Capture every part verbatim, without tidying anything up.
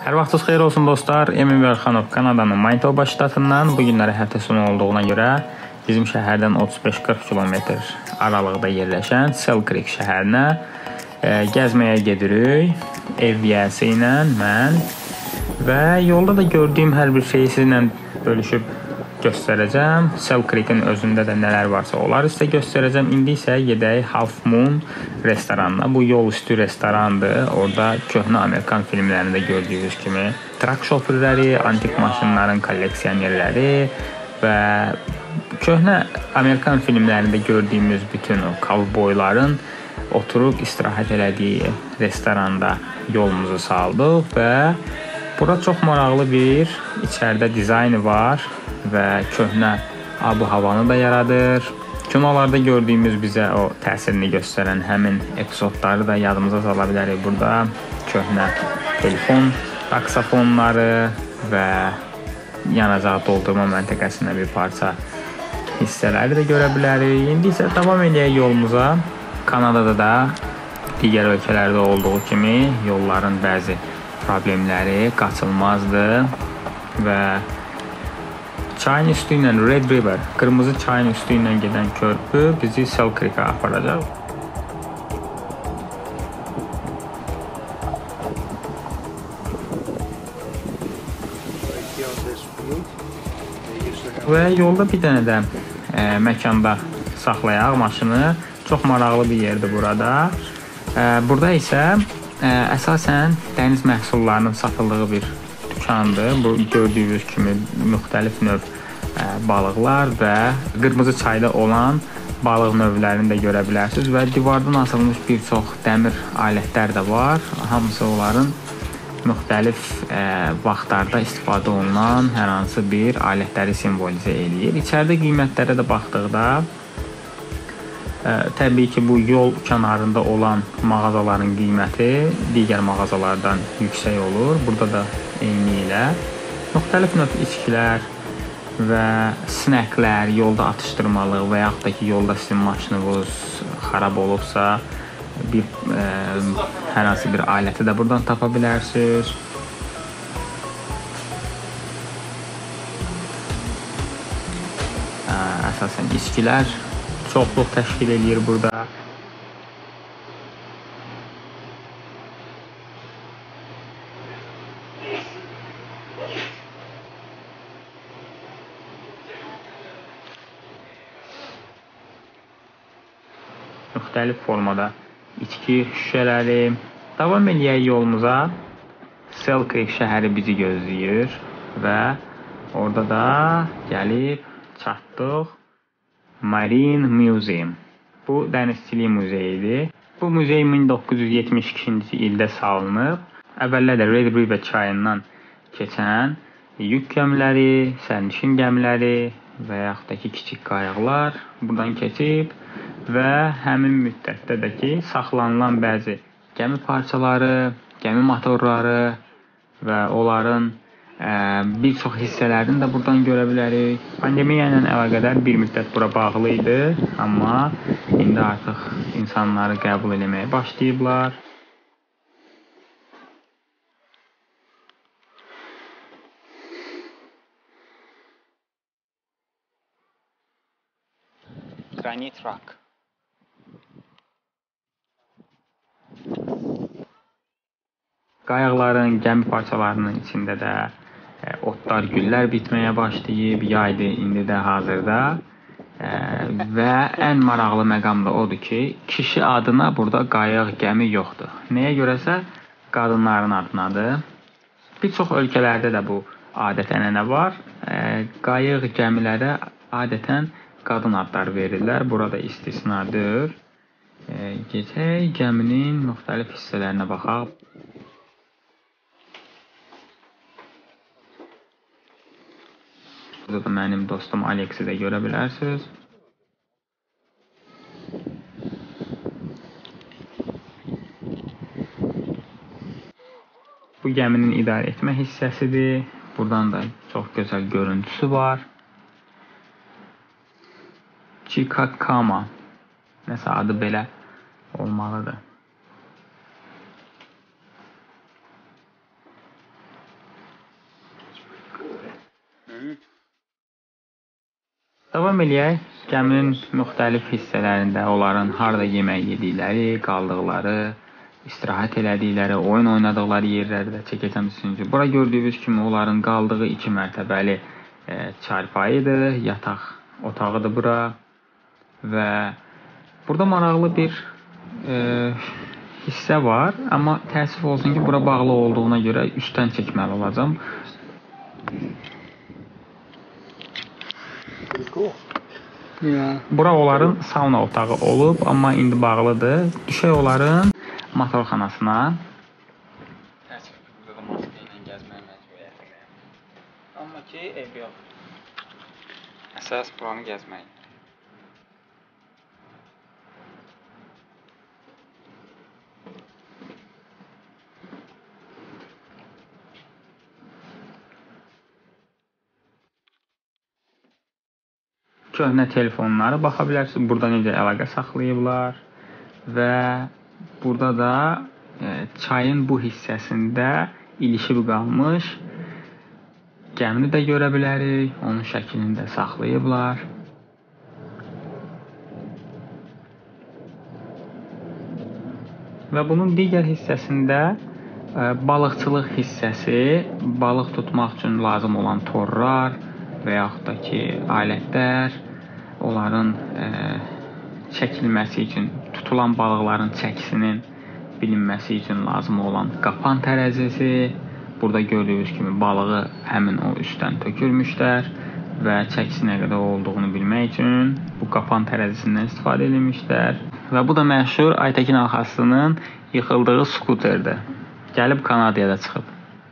Hər vaxtınız xeyir olsun dostlar. Emin Vərxanov Kanadanın Manitoba ştatından. Bu günləri həftə sonu olduğuna görə bizim şəhərdən otuz beş qırx kilometr aralıqda yerləşən Sell Creek şəhərinə e, gəzməyə gedirik. Ev yiyəsi ilə mən və yolda da gördüyüm hər bir şeyi sizinlə bölüşüb göstərəcəm. Sell Creek'in özündə də nələr varsa onları sizə göstərəcəm. İndi isə gedək Half Moon restoranına. Bu yol üstü restorandır. Orada köhnə Amerikan filmlərində gördüyünüz kimi trak şoförləri, antik maşınların kolleksionerləri və köhnə Amerikan filmlərində gördüyümüz bütün o kovboyların oturub istirahət elədiyi restoranda yolumuzu saldıq və bura çox maraqlı bir içəridə dizaynı var və köhnə ab-havanı da yaradır. Kinolarda gördüyümüz bizə o təsirini göstərən həmin epizodları da yadımıza sala bilərik. Burada köhnə telefon saksafonları və yanacaq doldurma məntəqəsində bir parça hissələri də görə bilərik. İndi isə davam edək yolumuza. Kanadada da digər ölkələrdə olduğu kimi yolların bəzi problemləri qaçılmazdır və çayın üstü ilə Red River, qırmızı çayın üstü ilə gedən körpü bizi Sell Creek'ə aparacaq. Və yolda bir dənə də e, məkanda saxlayaq maşını. Çox maraqlı bir yerdir burada. E, burada isə e, əsasən dəniz məhsullarının satıldığı bir dükandır. Bu gördüyünüz kimi müxtəlif növ ə, balıqlar və qırmızı çayda olan balıq növlərini də görə bilərsiniz və divardan asılmış bir çox dəmir alətlər də var. Hamısı onların müxtəlif ə, vaxtlarda istifadə olunan hər hansı bir alətləri simvolizə eləyir. İçəridə qiymətlərə də baxdıqda ə, təbii ki, bu yol kənarında olan mağazaların qiyməti digər mağazalardan yüksək olur. Burada da eyni ilə müxtəlif növ içkilər və snəklər, yolda atışdırmalıq və yaxud da ki, yolda sizin maşınınız xarab olubsa bir ə, hər hansı bir aləti də buradan tapa bilərsiniz. Ə, əsasən içkilər çoxluq təşkil edir burada. Müxtəlif formada içki şüşələri. Davam eləyək yolumuza. Sell Creek şəhəri bizi gözləyir və orada da gəlib çatdıq Marine Museum. Bu dənizçilik muzeyidir. Bu muzey min doqquz yüz yetmiş ikinci ildə salınıb. Əvvəllər də Red River çayından keçən yük gəmiləri, sərnişin gəmiləri və yaxud da ki, kiçik qayıqlar buradan keçib və həmin müddətdə də ki, saxlanılan bəzi gəmi parçaları, gəmi motorları və onların ə, bir çox hissələrini də buradan görə bilərik. Pandemiya ilə əlaqədar bir müddət bura bağlı idi, amma indi artıq insanları qəbul eləməyə başlayıblar. Granite Rock. Qayıqların, gəmi parçalarının içində də e, otlar, güllər bitməyə başlayıb, yaydır indi də hazırda. E, və ən maraqlı məqam da odur ki, kişi adına burada qayıq, gəmi yoxdur. Nəyə görəsə qadınların adınadır. Bir çox ölkələrdə də bu adət-ənənə var. E, qayıq, gəmilərə adətən qadın adları verirlər. Burada istisnadır. E, Keçək gəminin müxtəlif hissələrinə baxaq. Burada da mənim dostum Alexi də görə bilərsiniz. Bu gəminin idarə etmə hissəsidir. Buradan da çox gözəl görüntüsü var. Chicakama. Nəsə adı belə olmalıdır. Davam eləyək. Gəminin müxtəlif hissələrində onların harada yemək yedikləri, qaldıqları, istirahət elədikləri, oyun oynadıqları yerləri də çəkəcəm sizin üçün. Bura gördüyünüz kimi onların qaldığı iki mərtəbəli e, çarpayıdır, yataq otağıdır bura və burada maraqlı bir e, hissə var, amma təəssüf olsun ki, bura bağlı olduğuna görə üstdən çəkməli olacağam. Bura onların sauna otağı olub, amma indi bağlıdır. Düşək onların motorxanasına. Təəssüf ki, burada da maska ilə gəzməyə məcburiyyətindəyəm. Amma ki, ev yox. Əsas buranı gəzmək. Köhnə telefonlara baxa bilərsiniz. Burada necə əlaqə saxlayıblar və burada da e, çayın bu hissəsində ilişib qalmış gəmini də görə bilərik. Onun şəklini də saxlayıblar. Və bunun digər hissəsində e, balıqçılıq hissəsi, balıq tutmaq üçün lazım olan torlar və yaxud da ki, alətlər, onların e, çəkilməsi üçün, tutulan balıqların çəkisinin bilinməsi üçün lazım olan qapan tərəzisi. Burada gördüyünüz kimi balığı həmin o üstdən tökülmüşlər və çəkisi nə qədər olduğunu bilmək üçün bu qapan tərəzisindən istifadə edilmişlər. Və bu da məşhur Aytəkin Alxasının yıxıldığı skuterdir. Gəlib Kanadaya da çıxıb.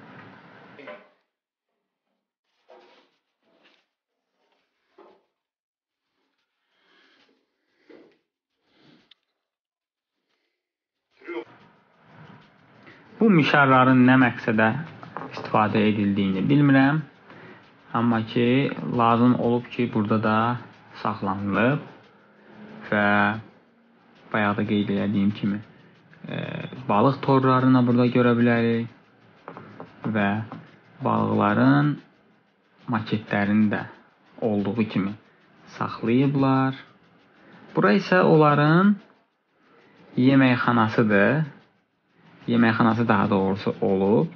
Bu mişarların nə məqsədə istifadə edildiyini bilmirəm. Amma ki, lazım olub ki, burada da saxlanılıb və bayaq da qeyd etdiyim kimi e, balıq torlarını burada görə bilərik və balıqların maketlərini də olduğu kimi saxlayıblar. Bura isə onların yeməkxanasıdır. Yeməkxanası daha doğrusu olub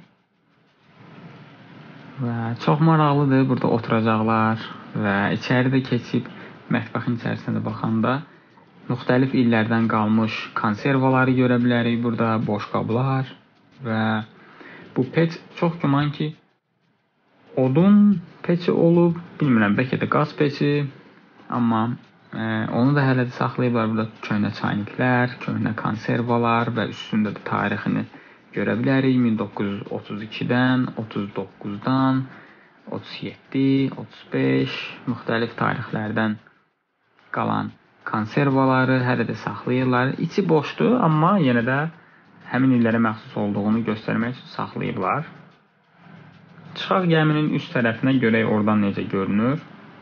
və çox maraqlıdır. Burada oturacaqlar və içəri də keçib mətbəxin içərisində baxanda müxtəlif illərdən qalmış konservaları görə bilərik. Burada boşqablar və bu peç çox güman ki odun peçi olub. Bilmirəm, bəlkə də qaz peçi, amma e, onu da hələ də saxlayıblar. Burada köhnə çayniklər, köhnə konservalar və üstündə də tarixini görə bilərik. min doqquz yüz otuz ikidən, otuz doqquzdan, otuz yeddi, otuz beş müxtəlif tarixlərdən qalan konservaları hələ də saxlayırlar. İçi boşdur, amma yenə də həmin illərə məxsus olduğunu göstərmək üçün saxlayıblar. Çıxaq gəminin üst tərəfinə görək oradan necə görünür.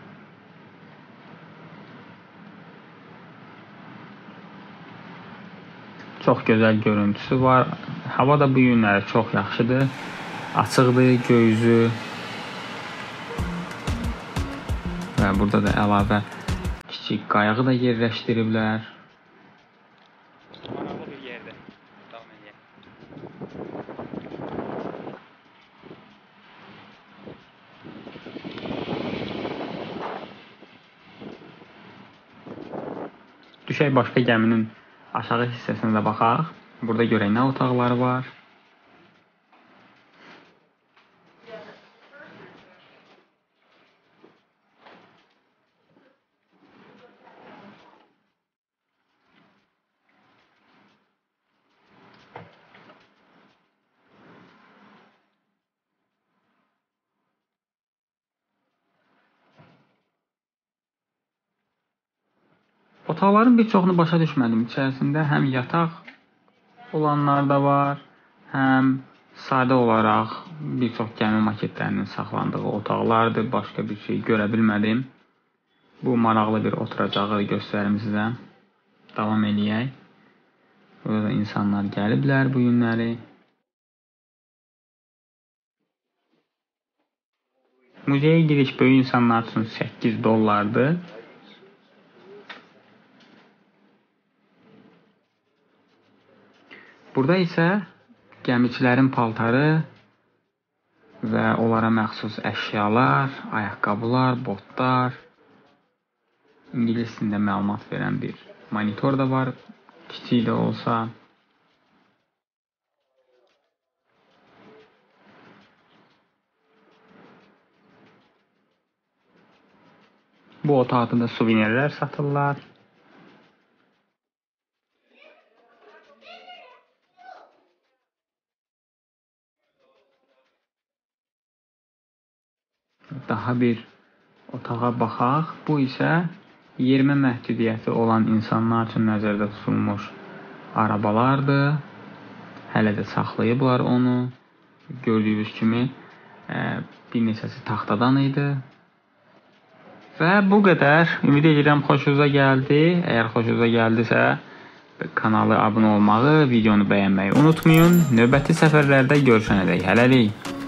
Çox gözəl görüntüsü var. Hava da bu günləri çox yaxşıdır. Açıqdır, göyüzü. Və burada da əlavə kiçik qayığı da yerləşdiriblər. Maraqlı bir yerdir. Davam edək. Düşək başqa gəminin aşağı hissəsinə də baxaq. Burada görək nə otaqları var. Otaqların bir çoxunu başa düşmədim. İçərisində həm yataq olanlar da var, həm sadə olaraq bir çox gəmi maketlərinin saxlandığı otaqlardır. Başqa bir şey görə bilmədim. Bu maraqlı bir oturacağı göstərim sizə. Davam eləyək. Burada insanlar gəliblər bu günləri. Muzeyə giriş böyük insanlar üçün səkkiz dollardır. Burada isə gəmiçilərin paltarı və onlara məxsus əşyalar, ayaqqabılar, botlar, ingilis dilində məlumat verən bir monitor da var, kiçik də olsa. Bu otaqda da suvenirlər satırlar. Daha bir otağa baxaq. Bu isə yerimə məhdudiyyəti olan insanlar üçün nəzərdə tutulmuş arabalardır. Hələ də saxlayıblar onu. Gördüyünüz kimi bir neçəsi taxtadan idi. Və bu qədər. Ümid edirəm xoşunuza gəldi. Əgər xoşunuza gəldisə, kanala abunə olmağı, videonu bəyənməyi unutmayın. Növbəti səfərlərdə görüşənədək hələlik.